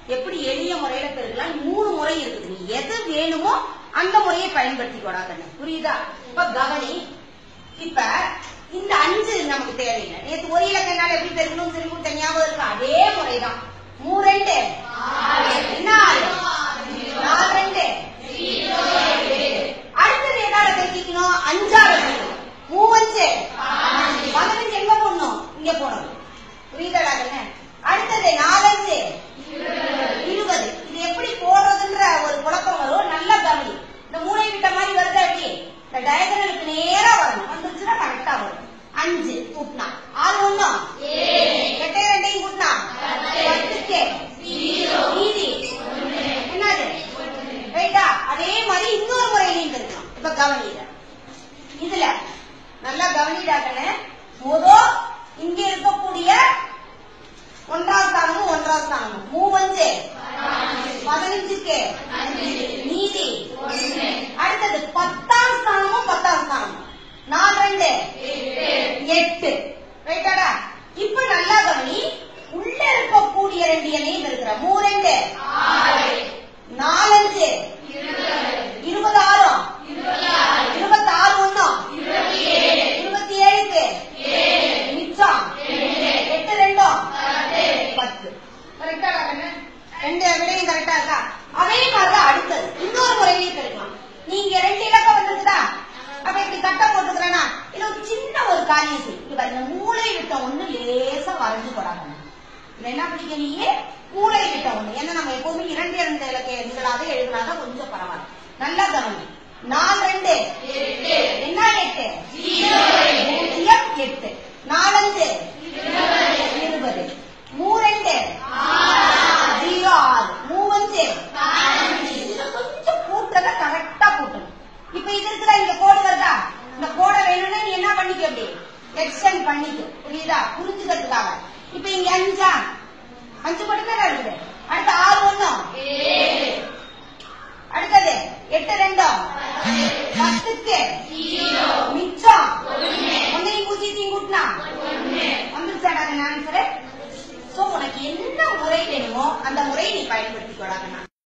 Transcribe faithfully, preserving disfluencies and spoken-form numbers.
எப்படி எளிய முறையில பெருக்கலாம் மூணு முறை இருக்குது. நீ எது வேணுமோ அந்த முறையை பயன்படுத்திக்கூடாது. புரியுதா? இப்ப கவனி, இப்ப இந்த அஞ்சு நமக்கு தேவையில்லை. நேற்று ஒரு இலக்கனால எப்படி பெருக்கணும் சொல்லி கொடுத்த ஞாபகம் இருக்கா? அதே முறைதான். மூணு ரெண்டு என்ன ஆறு, நாலு ரெண்டு அடுத்தது என்னால பெருக்கணும்? அஞ்சாவது மூவஞ்சு பதினஞ்சு எங்க போடணும்? இங்க போடணும். புரியுதா? அடுத்தது நாலஞ்சு இருபது. இது எப்படி போடுறதுன்ற ஒரு குழப்பம் வரும். நல்லா கவனி. இந்த மூளை விட்ட மாதிரி வருது. எப்படி இந்த டயகனலுக்கு நேரா வரணும். வந்துருச்சுன்னா கரெக்டா வரும். அஞ்சு கூட்டினா ஆறு ஒண்ணும் எட்டை ரெண்டையும் கூட்டினா பத்துக்கு மீதி என்னது? ரைட்டா? அதே மாதிரி இன்னொரு முறையிலையும் இருக்கணும். இப்ப கவனிட இதுல நல்லா கவனிடாக்கன்னு முதல் இங்க இருக்கக்கூடிய ஒன்றாவது ஸ்தானமும் ஒன்றாவது ஸ்தானமும் மூவஞ்சு பதினஞ்சுக்கு மீதி. அடுத்தது பத்தாம் ஸ்தானமும் பத்தாம் ஸ்தானமும் நாலு ரெண்டு எட்டு. ரைட்டாடா? இப்ப நல்லா கவனி, உள்ள இருக்கக்கூடிய ரெண்டு எண்ணையும் இருக்கிற மூணு ரெண்டு நாலஞ்சு இருபது ஆறும் இருபத்தி ஆறு ஒண்ணும் இருபத்தி ஏழுக்கு மிச்சம் எட்டு ரெண்டும் பத்து. கரெக்டா? ரெண்டு விடையும் கரெக்டா இருக்கா? அதே மாதிரிதான் அடுத்தது இன்னொரு முறையிலையும் இருக்கலாம். நீங்க ரெண்டு இலக்கம் வந்துருக்குதா? அப்ப இப்படி கட்ட போட்டுக்கிறேன்னா இது ஒரு சின்ன ஒரு காரியம் செய்யும். இந்த மூளை விட்ட ஒண்ணு லேசா வரைஞ்சு போடாங்க. இது என்ன படிக்க நீயே மூளை விட்ட ஒண்ணு. ஏன்னா நம்ம எப்பவுமே இரண்டு இரண்டு இலக்க எண்களாக எழுதினாதான் கொஞ்சம் பரவாயில்ல. நல்லா கவனி. நாலு ரெண்டு என்ன எட்டு பூஜ்ஜியம் எட்டு. நாலஞ்சு இருபது. மூணு ரெண்டு ஜீரோ ஆறு. மூவஞ்சு கொஞ்சம் கூட்டுறத கரெக்டா கூட்டணும். இப்ப இது இருக்கிற இந்த கோடு வருதா? இந்த கோடை வேணும்னா நீ என்ன பண்ணிக்க? அப்படி எக்ஸ்டெண்ட் பண்ணிக்க. புரியுதா? புரிஞ்சுக்கிறதுக்காக. இப்ப இங்க அஞ்சா